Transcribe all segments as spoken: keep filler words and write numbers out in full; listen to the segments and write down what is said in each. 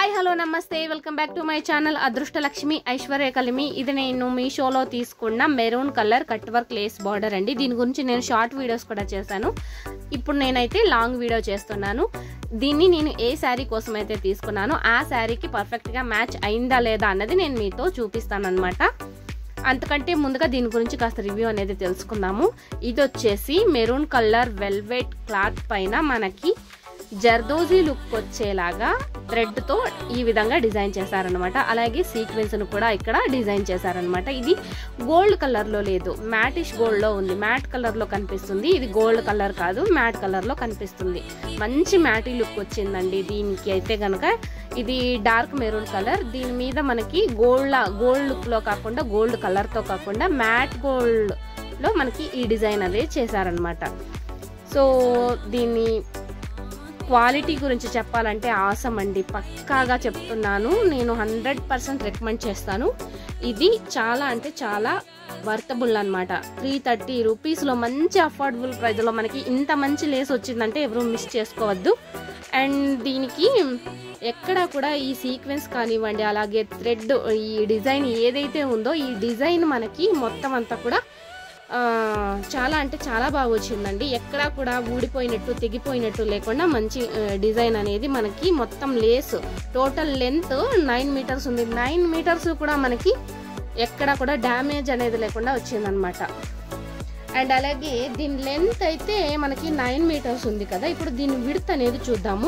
Hi hello నమస్తే welcome back to my channel Adrushta Lakshmi Aishwarya Kalimi. ఇది నేను మీషోలో తీసుకున్న maroon colour cut work lace border అండి. దీని గురించి నేను షార్ట్ వీడియోస్ కూడా చేశాను. ఇప్పుడు నేనైతే లాంగ్ వీడియో చేస్తున్నాను. దీన్ని నేను ఏ శారీ కోసం అయితే తీసుకున్నానో ఆ శారీకి పర్ఫెక్ట్గా మ్యాచ్ అయిందా లేదా అన్నది నేను మీతో చూపిస్తాను అనమాట. అంతకంటే ముందుగా దీని గురించి కాస్త రివ్యూ అనేది తెలుసుకుందాము. ఇది వచ్చేసి మెరూన్ కలర్ వెల్వెట్ క్లాత్ పైన మనకి జర్దోజీ లుక్ వచ్చేలాగా థ్రెడ్ తో ఈ విధంగా డిజైన్ చేశారనమాట. అలాగే సీక్వెన్స్ ను కూడా ఇక్కడ డిజైన్ చేశారనమాట. ఇది గోల్డ్ కలర్ లో లేదు, మ్యాటిష్ గోల్డ్ లో ఉంది. మ్యాట్ కలర్ లో కనిపిస్తుంది. ఇది గోల్డ్ కలర్ కాదు, మ్యాట్ కలర్ లో కనిపిస్తుంది. మంచి మ్యాటీ లుక్ వచ్చిందండి దీనికి అయితే గనక. ఇది డార్క్ మెరూన్ కలర్. దీని మీద మనకి గోల్డ్ గోల్డ్ లుక్ లో కాకుండా గోల్డ్ కలర్ తో కాకుండా మ్యాట్ గోల్డ్ లో మనకి ఈ డిజైన్ అనేది చేశారనమాట. సో దీన్ని క్వాలిటీ గురించి చెప్పాలంటే ఆసమ్ అండి, పక్కాగా చెప్తున్నాను. నేను హండ్రెడ్ పర్సెంట్ రికమెండ్ చేస్తాను. ఇది చాలా అంటే చాలా వర్తబుల్ అనమాట. త్రీ థర్టీ రూపీస్లో మంచి అఫోర్డబుల్ ప్రైస్లో మనకి ఇంత మంచి లేస్ వచ్చిందంటే ఎవరు మిస్ చేసుకోవద్దు. అండ్ దీనికి ఎక్కడ కూడా ఈ సీక్వెన్స్ కానివ్వండి, అలాగే థ్రెడ్, ఈ డిజైన్ ఏదైతే ఉందో ఈ డిజైన్ మనకి మొత్తం అంతా కూడా చాలా అంటే చాలా బాగా వచ్చిందండి. ఎక్కడా కూడా ఊడిపోయినట్టు తెగిపోయినట్టు లేకుండా మంచి డిజైన్ అనేది మనకి మొత్తం lace total length nine metres ఉంది. నైన్ మీటర్స్ కూడా మనకి ఎక్కడా కూడా డ్యామేజ్ అనేది లేకుండా వచ్చిందనమాట. అండ్ అలాగే దీని లెంత్ అయితే మనకి నైన్ మీటర్స్ ఉంది కదా. ఇప్పుడు దీని విడ్త్ అనేది చూద్దాము.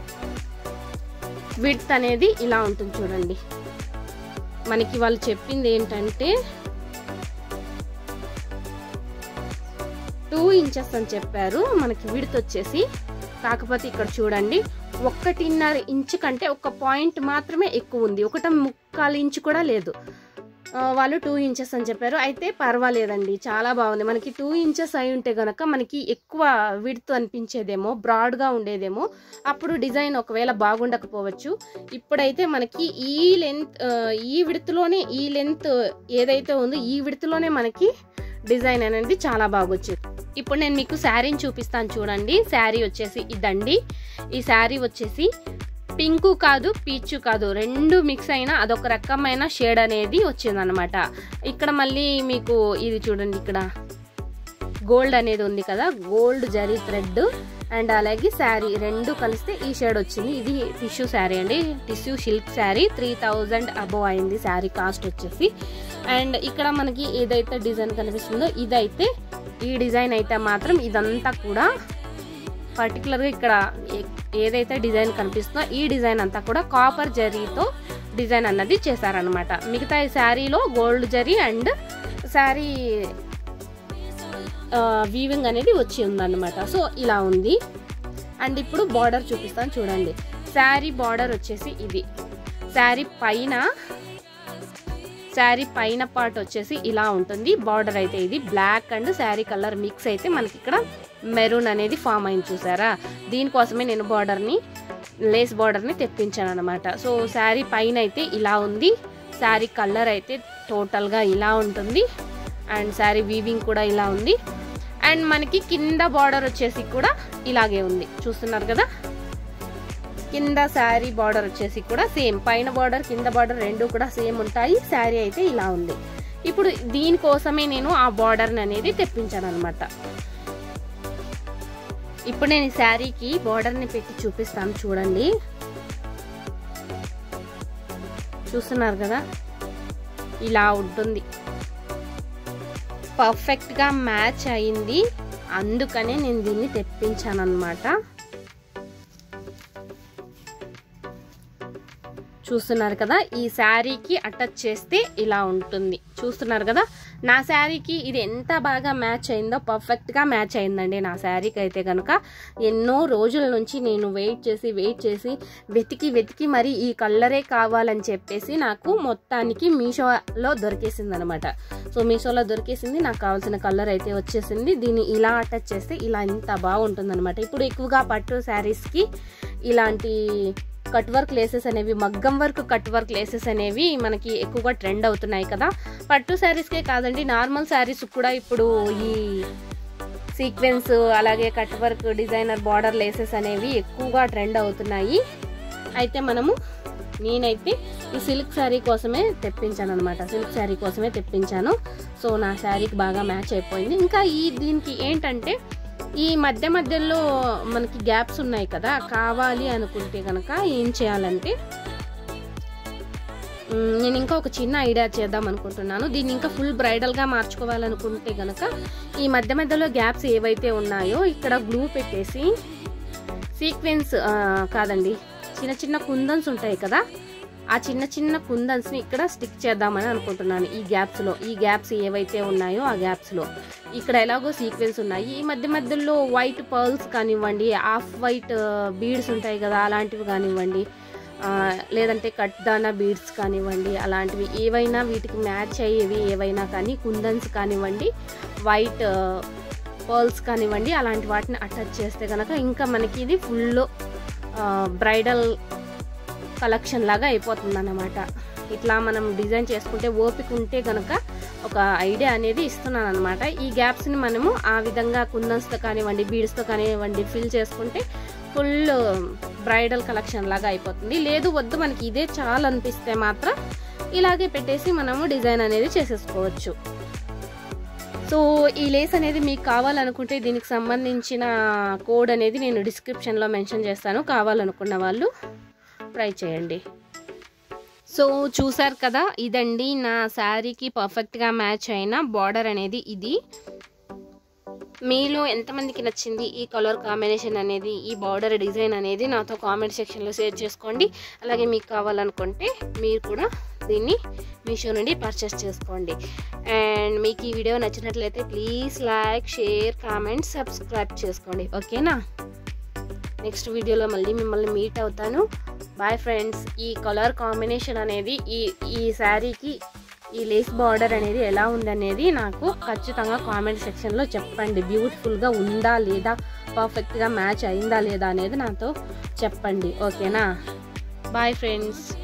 విడ్త్ అనేది ఇలా ఉంటుంది చూడండి. మనకి వాళ్ళు చెప్పింది ఏంటంటే టూ ఇంచెస్ అని చెప్పారు. మనకి విడ్త్ వచ్చేసి కాకపోతే ఇక్కడ చూడండి ఒకటిన్నర ఇంచు కంటే ఒక పాయింట్ మాత్రమే ఎక్కువ ఉంది. ఒకట ముక్కాలు ఇంచు కూడా లేదు. వాళ్ళు టూ ఇంచెస్ అని చెప్పారు. అయితే పర్వాలేదండి, చాలా బాగుంది. మనకి టూ ఇంచెస్ అయి ఉంటే గనక మనకి ఎక్కువ విడ్త్ అనిపించేదేమో, బ్రాడ్గా ఉండేదేమో. అప్పుడు డిజైన్ ఒకవేళ బాగుండకపోవచ్చు. ఇప్పుడైతే మనకి ఈ లెంత్ ఈ విడ్త్లోనే ఈ లెంత్ ఏదైతే ఉందో ఈ విడ్త్లోనే మనకి డిజైన్ అనేది చాలా బాగా వచ్చింది. ఇప్పుడు నేను మీకు శారీని చూపిస్తాను చూడండి. శారీ వచ్చేసి ఇదండి. ఈ శారీ వచ్చేసి పింకు కాదు, పీచు కాదు, రెండు మిక్స్ అయిన అదొక రకమైన షేడ్ అనేది వచ్చిందనమాట. ఇక్కడ మళ్ళీ మీకు ఇది చూడండి, ఇక్కడ గోల్డ్ అనేది ఉంది కదా, గోల్డ్ జరీ థ్రెడ్ అండ్ అలాగే శారీ రెండు కలిస్తే ఈ షేడ్ వచ్చింది. ఇది టిష్యూ శారీ అండి, tissue silk sari. Three thousand above అయింది శారీ కాస్ట్ వచ్చేసి. అండ్ ఇక్కడ మనకి ఏదైతే డిజైన్ కనిపిస్తుందో ఇదైతే ఈ డిజైన్ అయితే మాత్రం ఇదంతా కూడా పర్టికులర్గా ఇక్కడ ఏదైతే డిజైన్ కనిపిస్తుందో ఈ డిజైన్ అంతా కూడా కాపర్ జరీతో డిజైన్ అన్నది చేశారనమాట. మిగతా ఈ శారీలో gold zari and sari weaving అనేది వచ్చి ఉందన్నమాట. సో ఇలా ఉంది. అండ్ ఇప్పుడు బార్డర్ చూపిస్తాను చూడండి. శారీ బార్డర్ వచ్చేసి ఇది. శారీ పైన శారీ పైన పార్ట్ వచ్చేసి ఇలా ఉంటుంది. బార్డర్ అయితే ఇది black and sari colour mix అయితే మనకి ఇక్కడ మెరూన్ అనేది ఫామ్ అయింది చూసారా. దీనికోసమే నేను బార్డర్ని లేస్ బార్డర్ని తెప్పించాను అనమాట. సో శారీ పైన అయితే ఇలా ఉంది. శారీ కలర్ అయితే టోటల్గా ఇలా ఉంటుంది. అండ్ శారీ వీవింగ్ కూడా ఇలా ఉంది. అండ్ మనకి కింద బార్డర్ వచ్చేసి కూడా ఇలాగే ఉంది, చూస్తున్నారు కదా. కింద శారీ బార్డర్ వచ్చేసి కూడా సేమ్, పైన బార్డర్ కింద బార్డర్ రెండు కూడా సేమ్ ఉంటాయి. శారీ అయితే ఇలా ఉంది. ఇప్పుడు దీనికోసమే నేను ఆ బార్డర్ని అనేది తెప్పించాను అనమాట. ఇప్పుడు నేను ఈ శారీకి బార్డర్ని పెట్టి చూపిస్తాను చూడండి. చూస్తున్నారు కదా, ఇలా ఉంటుంది. పర్ఫెక్ట్గా మ్యాచ్ అయింది, అందుకనే నేను దీన్ని తెప్పించాను అనమాట. చూస్తున్నారు కదా, ఈ శారీకి అటాచ్ చేస్తే ఇలా ఉంటుంది. చూస్తున్నారు కదా, నా శారీకి ఇది ఎంత బాగా మ్యాచ్ అయిందో, పర్ఫెక్ట్గా మ్యాచ్ అయిందండి నా శారీకి అయితే కనుక. ఎన్నో రోజుల నుంచి నేను వెయిట్ చేసి వెయిట్ చేసి వెతికి వెతికి మరి ఈ కలరే కావాలని చెప్పేసి నాకు మొత్తానికి మీషోలో దొరికేసింది అనమాట. సో మీషోలో దొరికేసింది, నాకు కావాల్సిన కలర్ అయితే వచ్చేసింది. దీన్ని ఇలా అటాచ్ చేస్తే ఇలా ఇంత బాగుంటుంది అనమాట. ఇప్పుడు ఎక్కువగా పట్టు శారీస్కి ఇలాంటి కట్ వర్క్ లేసెస్ అనేవి, మగ్గం వర్క్ కట్ వర్క్ లేసెస్ అనేవి మనకి ఎక్కువగా ట్రెండ్ అవుతున్నాయి కదా. పట్టు శారీస్కే కాదండి, నార్మల్ శారీస్ కూడా ఇప్పుడు ఈ సీక్వెన్స్ అలాగే cut work designer border laces అనేవి ఎక్కువగా ట్రెండ్ అవుతున్నాయి. అయితే మనము నేనైతే ఈ సిల్క్ శారీ కోసమే తెప్పించాను అనమాట, సిల్క్ శారీ కోసమే తెప్పించాను. సో నా శారీకి బాగా మ్యాచ్ అయిపోయింది. ఇంకా ఈ దీనికి ఏంటంటే ఈ మధ్య మధ్యలో మనకి గ్యాప్స్ ఉన్నాయి కదా, కావాలి అనుకుంటే కనుక ఏం చేయాలంటే నేను ఇంకా ఒక చిన్న ఐడియా చేద్దాం అనుకుంటున్నాను. దీన్ని ఇంకా ఫుల్ బ్రైడల్గా మార్చుకోవాలనుకుంటే కనుక ఈ మధ్య మధ్యలో గ్యాప్స్ ఏవైతే ఉన్నాయో ఇక్కడ గ్లూ పెట్టేసి సీక్వెన్స్ కాదండి చిన్న చిన్న కుందన్స్ ఉంటాయి కదా, ఆ చిన్న చిన్న కుందన్స్ని ఇక్కడ స్టిక్ చేద్దామని అనుకుంటున్నాను. ఈ గ్యాప్స్లో ఈ గ్యాప్స్ ఏవైతే ఉన్నాయో ఆ గ్యాప్స్లో ఇక్కడ ఎలాగో సీక్వెన్స్ ఉన్నాయి. ఈ మధ్య మధ్యలో వైట్ పర్ల్స్ కానివ్వండి, ఆఫ్ వైట్ బీడ్స్ ఉంటాయి కదా అలాంటివి కానివ్వండి, లేదంటే కట్ దానా బీడ్స్ కానివ్వండి, అలాంటివి ఏవైనా వీటికి మ్యాచ్ అయ్యేవి ఏవైనా కానీ కుందన్స్ కానివ్వండి, వైట్ పర్ల్స్ కానివ్వండి, అలాంటి వాటిని అటాచ్ చేస్తే కనుక ఇంకా మనకి ఇది ఫుల్ బ్రైడల్ కలెక్షన్ లాగా అయిపోతుంది అన్నమాట. ఇట్లా మనం డిజైన్ చేసుకుంటే ఓపిక ఉంటే కనుక ఒక ఐడియా అనేది ఇస్తున్నాను అనమాట. ఈ గ్యాప్స్ని మనము ఆ విధంగా కుందన్స్తో కానివ్వండి, బీడ్స్తో కానివ్వండి ఫిల్ చేసుకుంటే ఫుల్ బ్రైడల్ కలెక్షన్ లాగా అయిపోతుంది. లేదు వద్దు మనకి ఇదే చాలా అనిపిస్తే మాత్రం ఇలాగే పెట్టేసి మనము డిజైన్ అనేది చేసేసుకోవచ్చు. సో ఈ లేస్ అనేది మీకు కావాలనుకుంటే దీనికి సంబంధించిన కోడ్ అనేది నేను డిస్క్రిప్షన్లో మెన్షన్ చేస్తాను, కావాలనుకున్న వాళ్ళు ట్రై చేయండి. సో చూసారు కదా, ఇదండి నా శారీకి పర్ఫెక్ట్గా మ్యాచ్ అయిన బార్డర్ అనేది. ఇది మీలో ఎంతమందికి నచ్చింది ఈ కలర్ కాంబినేషన్ అనేది, ఈ బార్డర్ డిజైన్ అనేది నాతో కామెంట్ సెక్షన్లో షేర్ చేసుకోండి. అలాగే మీకు కావాలనుకుంటే మీరు కూడా దీన్ని మీషో నుండి పర్చేస్ చేసుకోండి. అండ్ మీకు ఈ వీడియో నచ్చినట్లయితే please like, share, comment, subscribe చేసుకోండి. ఓకేనా? నెక్స్ట్ వీడియోలో మళ్ళీ మిమ్మల్ని మీట్ అవుతాను. Bye friends. ఈ కలర్ కాంబినేషన్ అనేది ఈ ఈ శారీకి ఈ లేస్ బార్డర్ అనేది ఎలా ఉందనేది నాకు ఖచ్చితంగా కామెంట్ సెక్షన్లో చెప్పండి. బ్యూటిఫుల్గా ఉందా లేదా, పర్ఫెక్ట్గా మ్యాచ్ అయిందా లేదా అనేది నాతో చెప్పండి. ఓకేనా? Bye friends.